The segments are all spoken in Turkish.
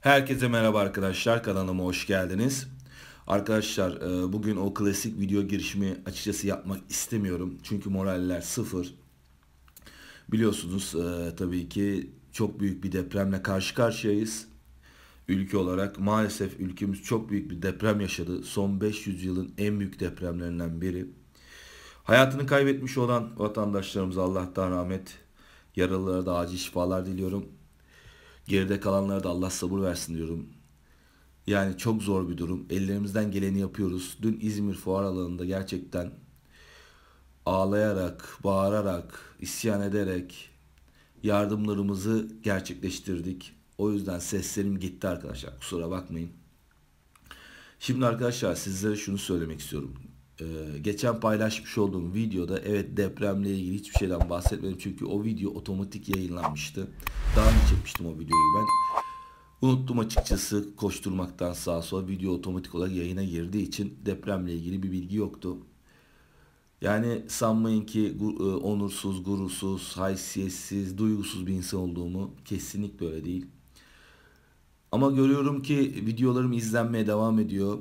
Herkese merhaba arkadaşlar, kanalıma hoş geldiniz. Arkadaşlar bugün o klasik video girişimi açıkçası yapmak istemiyorum. Çünkü moraller sıfır. Biliyorsunuz tabii ki çok büyük bir depremle karşı karşıyayız. Ülke olarak maalesef ülkemiz çok büyük bir deprem yaşadı. Son 500 yılın en büyük depremlerinden biri. Hayatını kaybetmiş olan vatandaşlarımıza Allah'tan rahmet, yaralılara da acil şifalar diliyorum. Geride kalanlara da Allah sabır versin diyorum. Yani çok zor bir durum. Ellerimizden geleni yapıyoruz. Dün İzmir Fuar Alanı'nda gerçekten ağlayarak, bağırarak, isyan ederek yardımlarımızı gerçekleştirdik. O yüzden seslerim gitti arkadaşlar. Kusura bakmayın. Şimdi arkadaşlar sizlere şunu söylemek istiyorum. Geçen paylaşmış olduğum videoda evet depremle ilgili hiçbir şeyden bahsetmedim. Çünkü o video otomatik yayınlanmıştı. Daha önce çekmiştim o videoyu ben. Unuttum açıkçası koşturmaktan sağa sola, video otomatik olarak yayına girdiği için depremle ilgili bir bilgi yoktu. Yani sanmayın ki onursuz, gurursuz, haysiyetsiz, duygusuz bir insan olduğumu, kesinlikle öyle değil. Ama görüyorum ki videolarım izlenmeye devam ediyor.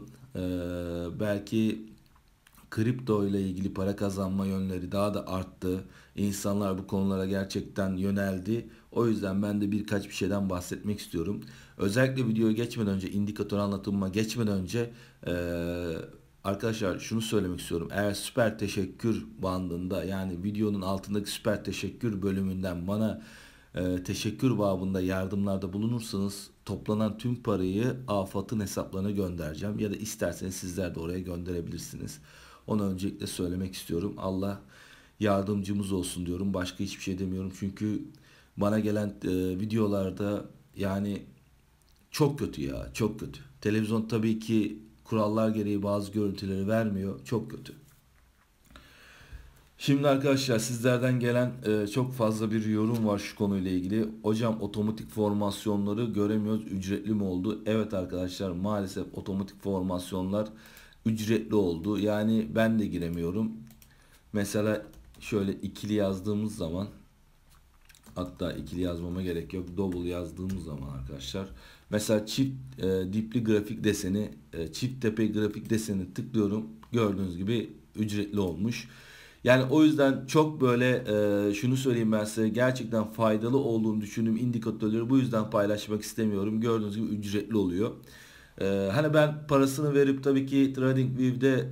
Belki kripto ile ilgili para kazanma yönleri daha da arttı. İnsanlar bu konulara gerçekten yöneldi. O yüzden ben de birkaç bir şeyden bahsetmek istiyorum. Özellikle videoya geçmeden önce, indikatör anlatımıma geçmeden önce arkadaşlar şunu söylemek istiyorum. Eğer süper teşekkür bandında, yani videonun altındaki süper teşekkür bölümünden bana teşekkür babında yardımlarda bulunursanız toplanan tüm parayı AFAD'ın hesaplarına göndereceğim. Ya da isterseniz sizler de oraya gönderebilirsiniz. Onu öncelikle söylemek istiyorum. Allah yardımcımız olsun diyorum. Başka hiçbir şey demiyorum. Çünkü bana gelen videolarda yani çok kötü ya, çok kötü. Televizyon tabii ki kurallar gereği bazı görüntüleri vermiyor. Çok kötü. Şimdi arkadaşlar sizlerden gelen çok fazla bir yorum var şu konuyla ilgili. Hocam otomatik formasyonları göremiyoruz. Ücretli mi oldu? Evet arkadaşlar, maalesef otomatik formasyonlar ücretli oldu. Yani ben de giremiyorum. Mesela şöyle ikili yazdığımız zaman, hatta ikili yazmama gerek yok, double yazdığımız zaman arkadaşlar, mesela çift dipli grafik deseni, çift tepe grafik deseni tıklıyorum. Gördüğünüz gibi ücretli olmuş. Yani o yüzden çok böyle şunu söyleyeyim, ben size gerçekten faydalı olduğunu düşündüğüm indikatörleri bu yüzden paylaşmak istemiyorum. Gördüğünüz gibi ücretli oluyor. Hani ben parasını verip tabii ki TradingView'de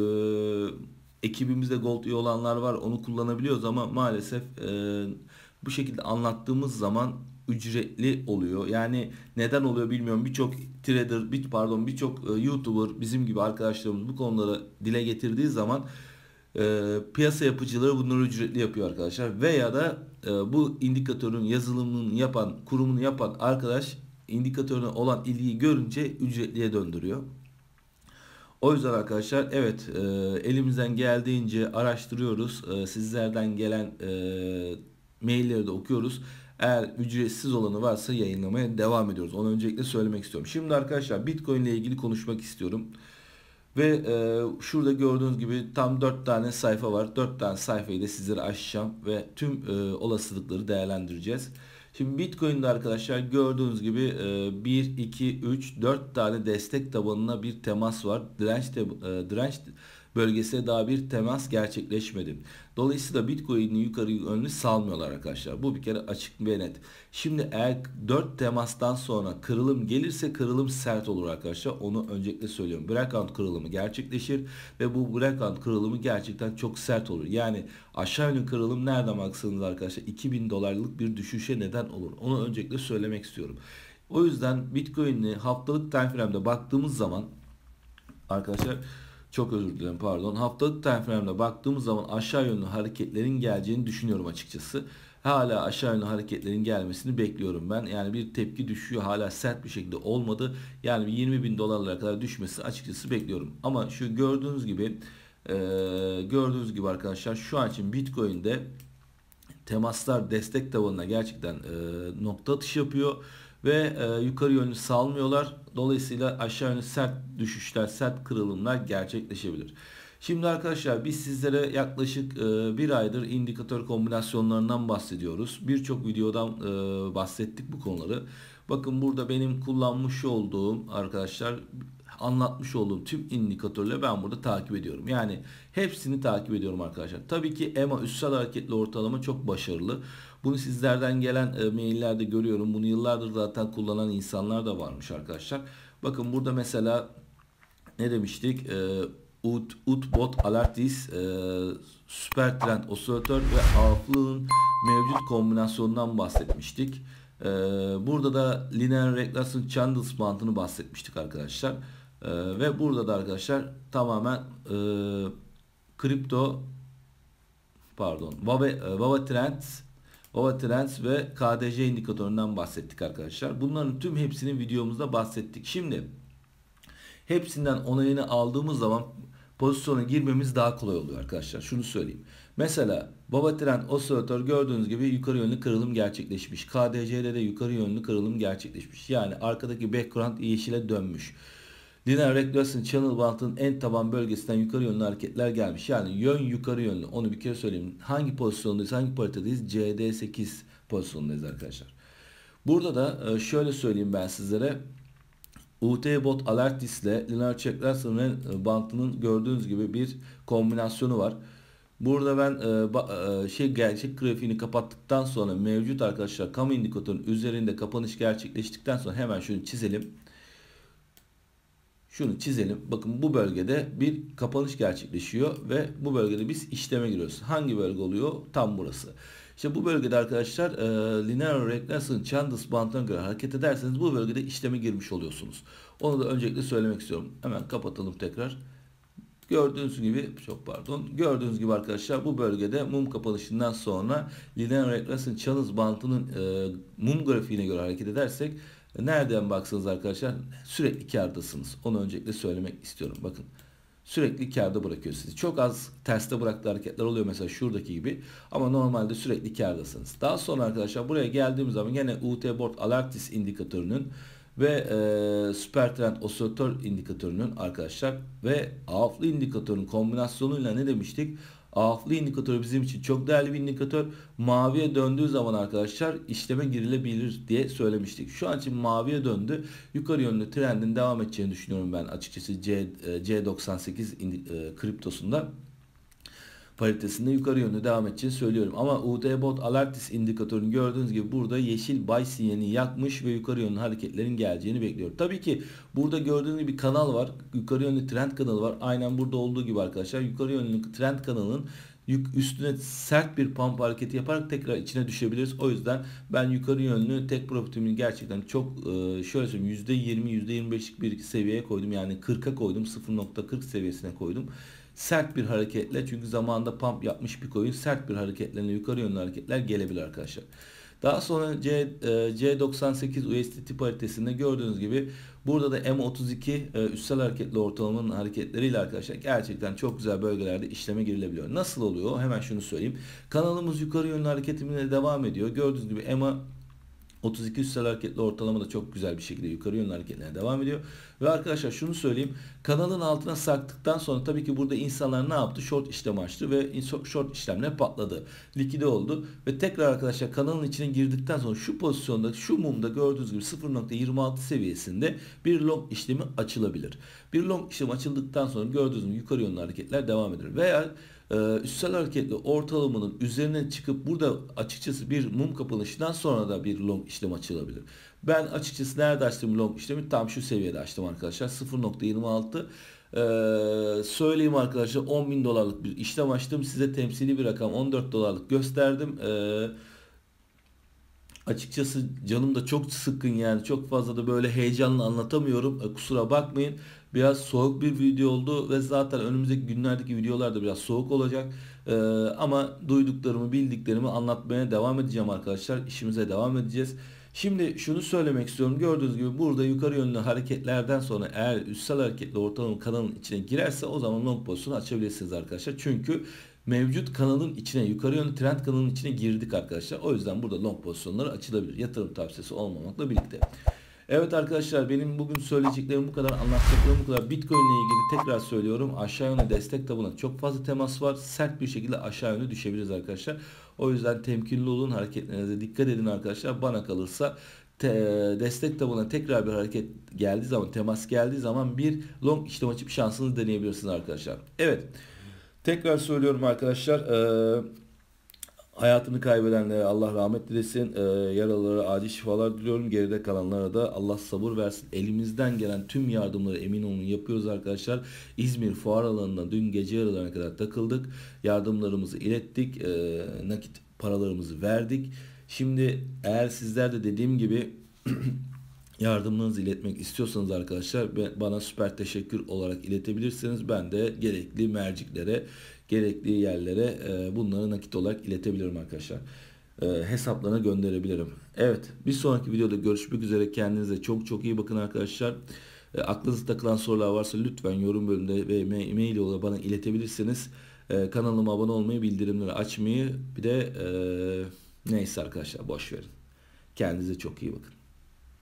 ekibimizde Gold üye olanlar var, onu kullanabiliyoruz ama maalesef bu şekilde anlattığımız zaman ücretli oluyor. Yani neden oluyor bilmiyorum. Birçok trader, birçok YouTuber bizim gibi arkadaşlarımız bu konuları dile getirdiği zaman piyasa yapıcıları bunları ücretli yapıyor arkadaşlar. Veya da bu indikatörün yazılımını yapan, kurumunu yapan arkadaş indikatörüne olan ilgiyi görünce ücretliye döndürüyor. O yüzden arkadaşlar evet, elimizden geldiğince araştırıyoruz. Sizlerden gelen mailleri de okuyoruz. Eğer ücretsiz olanı varsa yayınlamaya devam ediyoruz. Onu öncelikle söylemek istiyorum. Şimdi arkadaşlar Bitcoin ile ilgili konuşmak istiyorum. Ve şurada gördüğünüz gibi tam 4 tane sayfa var. 4 tane sayfayı da sizlere açacağım ve tüm olasılıkları değerlendireceğiz. Şimdi Bitcoin'de arkadaşlar gördüğünüz gibi 1, 2, 3, 4 tane destek tabanına bir temas var. Direnç bölgesine daha bir temas gerçekleşmedi. Dolayısıyla Bitcoin'i yukarı yönlü salmıyorlar arkadaşlar. Bu bir kere açık ve net. Şimdi eğer 4 temastan sonra kırılım gelirse kırılım sert olur arkadaşlar. Onu öncelikle söylüyorum. Breakout kırılımı gerçekleşir ve bu breakout kırılımı gerçekten çok sert olur. Yani aşağı yönlü kırılım nereden baksanız arkadaşlar 2000 dolarlık bir düşüşe neden olur. Onu öncelikle söylemek istiyorum. O yüzden Bitcoin'i haftalık time frame'de baktığımız zaman arkadaşlar, çok özür dilerim, pardon. Haftalık time frame'de baktığımız zaman aşağı yönlü hareketlerin geleceğini düşünüyorum açıkçası. Hala aşağı yönlü hareketlerin gelmesini bekliyorum ben. Yani bir tepki düşüyor, hala sert bir şekilde olmadı. Yani 20 bin dolarlara kadar düşmesi açıkçası bekliyorum. Ama şu gördüğünüz gibi arkadaşlar şu an için Bitcoin'de temaslar destek tabanına gerçekten nokta atışı yapıyor ve yukarı yönlü salmıyorlar. Dolayısıyla aşağı yönlü sert düşüşler, sert kırılımlar gerçekleşebilir. Şimdi arkadaşlar biz sizlere yaklaşık bir aydır indikatör kombinasyonlarından bahsediyoruz. Birçok videodan bahsettik bu konuları. Bakın burada benim kullanmış olduğum arkadaşlar, anlatmış olduğum tüm indikatörleri ben burada takip ediyorum. Yani hepsini takip ediyorum arkadaşlar. Tabii ki EMA üstsel hareketli ortalama çok başarılı. Bunu sizlerden gelen maillerde görüyorum. Bunu yıllardır zaten kullanan insanlar da varmış arkadaşlar. Bakın burada mesela ne demiştik? Utbot Alertis süper trend osilatör ve AFL'ın mevcut kombinasyonundan bahsetmiştik. Burada da linear regression candles mantığını bahsetmiştik arkadaşlar. Ve burada da arkadaşlar tamamen kripto Baba Trends ve KDC indikatöründen bahsettik arkadaşlar. Bunların tüm hepsinin videomuzda bahsettik. Şimdi hepsinden onayını aldığımız zaman pozisyona girmemiz daha kolay oluyor arkadaşlar. Şunu söyleyeyim. Mesela Baba Trend osilatör gördüğünüz gibi yukarı yönlü kırılım gerçekleşmiş. KDC'de de yukarı yönlü kırılım gerçekleşmiş. Yani arkadaki background yeşile dönmüş. Linear Regression Channel Band'ın en taban bölgesinden yukarı yönlü hareketler gelmiş. Yani yön yukarı yönlü. Onu bir kere söyleyeyim. Hangi pozisyondayız, hangi paritedayız? CD8 pozisyondayız arkadaşlar. Burada da şöyle söyleyeyim ben sizlere. UT-Bot Alertis ile Linear Regression Band'ının gördüğünüz gibi bir kombinasyonu var. Burada ben gerçek grafiğini kapattıktan sonra mevcut arkadaşlar kamu indikatörünün üzerinde kapanış gerçekleştikten sonra hemen şunu çizelim. Şunu çizelim. Bakın bu bölgede bir kapanış gerçekleşiyor ve bu bölgede biz işleme giriyoruz. Hangi bölge oluyor? Tam burası. İşte bu bölgede arkadaşlar linear regression candles bandına göre hareket ederseniz bu bölgede işleme girmiş oluyorsunuz. Onu da öncelikle söylemek istiyorum. Hemen kapatalım tekrar. Gördüğünüz gibi arkadaşlar bu bölgede mum kapanışından sonra linear regression candles bandının mum grafiğine göre hareket edersek nereden baksanız arkadaşlar sürekli kârdasınız. Onu öncelikle söylemek istiyorum. Bakın sürekli kârda bırakıyor sizi. Çok az terste bıraktığı hareketler oluyor mesela şuradaki gibi. Ama normalde sürekli kârdasınız. Daha sonra arkadaşlar buraya geldiğimiz zaman yine UT-Bot Alertis indikatörünün ve süper trend osilatör indikatörünün arkadaşlar ve AFL indikatörünün kombinasyonuyla ne demiştik? AFL indikatörü bizim için çok değerli bir indikatör. Maviye döndüğü zaman arkadaşlar işleme girilebilir diye söylemiştik. Şu an için maviye döndü. Yukarı yönlü trendin devam edeceğini düşünüyorum ben açıkçası C98 kriptosunda paritesinde yukarı yönlü devam edeceğini söylüyorum. Ama UT-Bot Alertis indikatörünü gördüğünüz gibi burada yeşil buy sinyalini yakmış ve yukarı yönlü hareketlerin geleceğini bekliyorum. Tabii ki burada gördüğünüz gibi bir kanal var. Yukarı yönlü trend kanalı var. Aynen burada olduğu gibi arkadaşlar. Yukarı yönlü trend kanalının üstüne sert bir pump hareketi yaparak tekrar içine düşebiliriz. O yüzden ben yukarı yönlü tek profitimin gerçekten çok şöyle söyleyeyim %20 %25'lik bir seviyeye koydum. Yani 40'a koydum. 0.40 seviyesine koydum. Sert bir hareketle çünkü zamanında pump yapmış bir coin sert bir hareketle yukarı yönlü hareketler gelebilir arkadaşlar. Daha sonra C98 USDT paritesinde gördüğünüz gibi burada da M32 üstsel hareketli ortalamanın hareketleriyle arkadaşlar gerçekten çok güzel bölgelerde işleme girilebiliyor. Nasıl oluyor? Hemen şunu söyleyeyim. Kanalımız yukarı yönlü hareketimine devam ediyor. Gördüğünüz gibi EMA 32 üstsel hareketli ortalama da çok güzel bir şekilde yukarı yönlü hareketlerine devam ediyor. Ve arkadaşlar şunu söyleyeyim. Kanalın altına sarktıktan sonra tabii ki burada insanlar ne yaptı? Short işlem açtı ve short işlemler patladı. Likide oldu. Ve tekrar arkadaşlar kanalın içine girdikten sonra şu pozisyonda şu mumda gördüğünüz gibi 0.26 seviyesinde bir long işlemi açılabilir. Bir long işlem açıldıktan sonra gördüğünüz gibi yukarı yönlü hareketler devam eder. Veya üstsel hareketli ortalamanın üzerine çıkıp burada açıkçası bir mum kapanışından sonra da bir long işlem açılabilir. Ben açıkçası nerede açtım long işlemi? Tam şu seviyede açtım arkadaşlar. 0.26 söyleyeyim arkadaşlar 10.000 dolarlık bir işlem açtım. Size temsili bir rakam 14 dolarlık gösterdim. Açıkçası canım da çok sıkkın yani çok fazla da böyle heyecanla anlatamıyorum. Kusura bakmayın. Biraz soğuk bir video oldu ve zaten önümüzdeki günlerdeki videolar da biraz soğuk olacak. Ama duyduklarımı, bildiklerimi anlatmaya devam edeceğim arkadaşlar. İşimize devam edeceğiz. Şimdi şunu söylemek istiyorum. Gördüğünüz gibi burada yukarı yönlü hareketlerden sonra eğer üstsel hareketli ortalama kanalın içine girerse o zaman long pozisyonu açabilirsiniz arkadaşlar. Çünkü mevcut kanalın içine yukarı yönlü trend kanalının içine girdik arkadaşlar. O yüzden burada long pozisyonları açılabilir. Yatırım tavsiyesi olmamakla birlikte. Evet arkadaşlar benim bugün söyleyeceklerim bu kadar, anlatacaklarım bu kadar. Bitcoin ile ilgili tekrar söylüyorum. Aşağı yönlü destek tabanına çok fazla temas var. Sert bir şekilde aşağı yönlü düşebiliriz arkadaşlar. O yüzden temkinli olun. Hareketlerinize dikkat edin arkadaşlar. Bana kalırsa destek tabanına tekrar bir hareket geldiği zaman, temas geldiği zaman bir long işlem açıp şansınızı deneyebilirsiniz arkadaşlar. Evet. Tekrar söylüyorum arkadaşlar. Hayatını kaybedenlere Allah rahmet dilesin. Yaralılara acil şifalar diliyorum. Geride kalanlara da Allah sabır versin. Elimizden gelen tüm yardımları emin olun yapıyoruz arkadaşlar. İzmir fuar alanına dün gece yarılarına kadar takıldık. Yardımlarımızı ilettik. Nakit paralarımızı verdik. Şimdi eğer sizler de dediğim gibi yardımlarınızı iletmek istiyorsanız arkadaşlar bana süper teşekkür olarak iletebilirsiniz. Ben de gerekli merciklere, gerekli yerlere bunları nakit olarak iletebilirim arkadaşlar. Hesaplarına gönderebilirim. Evet, bir sonraki videoda görüşmek üzere. Kendinize çok çok iyi bakın arkadaşlar. Aklınızda takılan sorular varsa lütfen yorum bölümünde ve mail yoluyla bana iletebilirsiniz. Kanalıma abone olmayı, bildirimleri açmayı, bir de neyse arkadaşlar boş verin. Kendinize çok iyi bakın.